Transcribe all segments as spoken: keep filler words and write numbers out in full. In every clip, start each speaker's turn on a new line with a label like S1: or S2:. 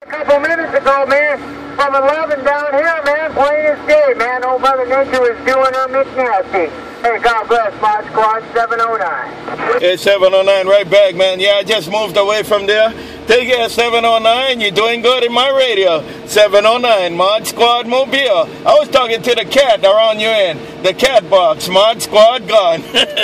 S1: A couple minutes ago, man, from eleven down here, man, plain as day, man. Old Mother Nature was doing her McNasty. Hey, God bless, Mod Squad seven oh nine.
S2: Hey, seven oh nine, right back, man. Yeah, I just moved away from there. Take care, seven oh nine. You're doing good in my radio. seven oh nine, Mod Squad Mobile. I was talking to the cat around your end. The cat box, Mod Squad gone.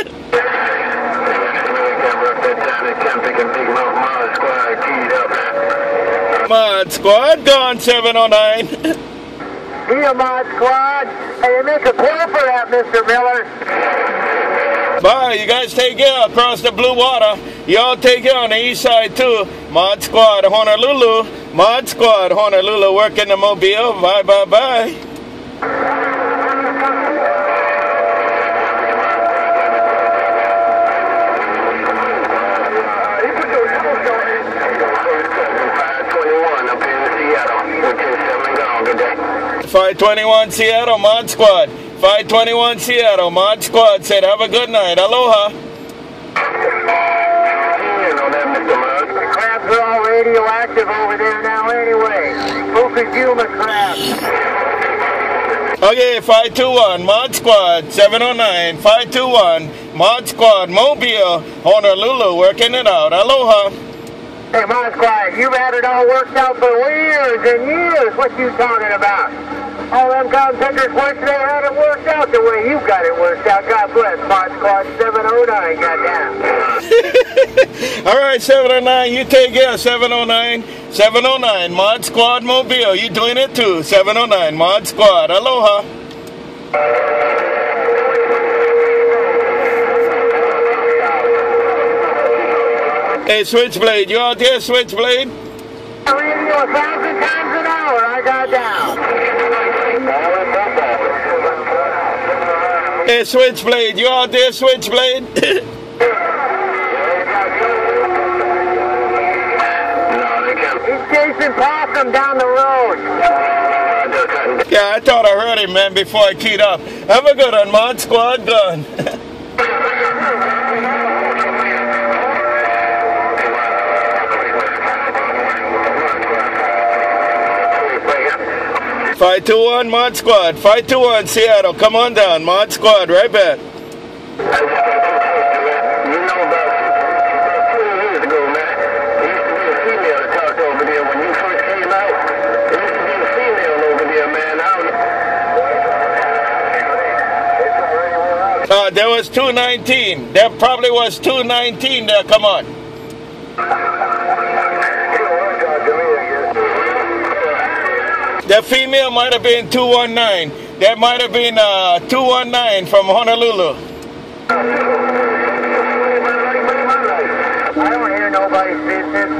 S2: Mod Squad gone, seven oh nine.
S1: Here, Mod Squad. Hey, you make a pill for that, Mister Miller.
S2: Bye, you guys take care across the blue water. Y'all take care on the east side too. Mod Squad Honolulu. Mod Squad Honolulu working the mobile. Bye, bye, bye. five twenty-one Seattle, Mod Squad. five twenty-one Seattle, Mod Squad said, have a good night. Aloha.
S1: You know that, Mister Mud. The crabs are all radioactive over there now anyway. Fukushima crabs.
S2: Okay, five two one, Mod Squad, seven oh nine, five two one, Mod Squad, Mobile, Honolulu, working it out. Aloha.
S1: Hey, Mod Squad, you've had it all worked out for years and years. What you talking about? All them cotton pickers wish they had it worked out the way you got it worked out. God bless, Mod Squad seven oh nine, goddamn.
S2: All right, seven oh nine, you take care, seven oh nine, seven oh nine, Mod Squad Mobile, you doing it too, seven oh nine, Mod Squad, aloha. Hey, Switchblade, you out there, Switchblade?
S1: I ran you a thousand times an hour, I got down.
S2: Hey, Switchblade, you out there, Switchblade?
S1: He's chasing possum down the road.
S2: Yeah, I thought I heard him, man, before I keyed up. Have a good one, Mod Squad, gone. five two one, Mod Squad. five two one, Seattle. Come on down, Mod Squad, right back.
S1: You know about two years ago, man, there used to be a female that talked over there when you first came out. There used to be a female over there, man. I
S2: Uh, there was two nineteen. There probably was two nineteen there. Come on. The female might have been two one nine. That might have been uh, two one nine from Honolulu.
S1: I don't hear nobody's business.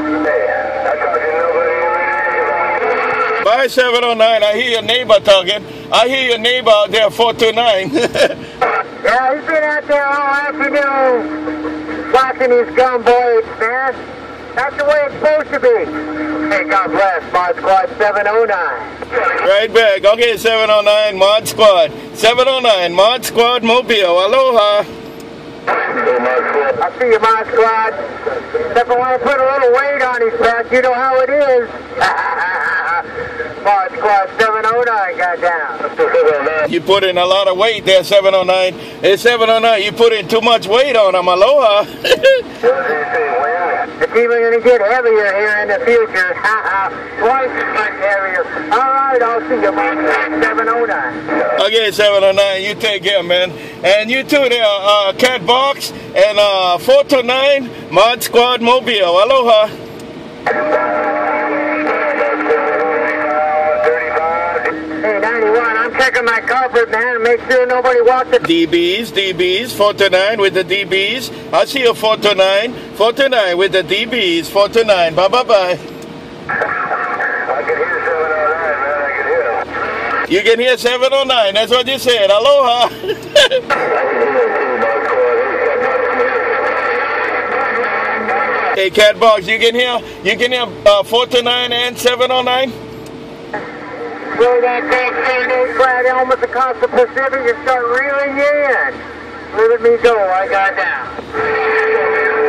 S2: Bye, seven oh nine. I hear your neighbor talking. I hear your neighbor out there, four two nine.
S1: Yeah, he's been out there all afternoon watching his gun boys, man. That's the way it's supposed to be. Hey, God bless, Mod Squad seven oh nine.
S2: Right back. Okay, seven oh nine, Mod Squad. seven oh nine, Mod Squad Mobile. Aloha.
S1: I see you, Mod Squad. Except I want to put a little weight on his back. You know how it is. Mod Squad seven oh nine got down.
S2: You put in a lot of weight there, seven oh nine. Hey, seven oh nine, you put in too much weight on him. Aloha.
S1: It's even going to get heavier here in the future. Twice as much heavier. All right, I'll see you, Mod Squad seven oh nine.
S2: Okay, seven oh nine, you take care, man. And you too there, uh, Cat Box and uh, four two nine, Mod Squad Mobile. Aloha.
S1: Hey, ninety-one, I'm checking my carpet, man, to make sure nobody walks it.
S2: D Bs, D Bs, four two nine with the D Bs. I see you, four two nine. four two nine with the D Bs, four two nine. Bye-bye-bye.
S1: I can hear seven oh nine, man, I can hear him.
S2: You can hear seven oh nine, that's what you said. Aloha. Hey, Cat Box, you can hear, you can hear uh, four two nine and seven oh nine?
S1: Throw that big eight flat helmet across the Pacific and start reeling you in. Let me go, I got down.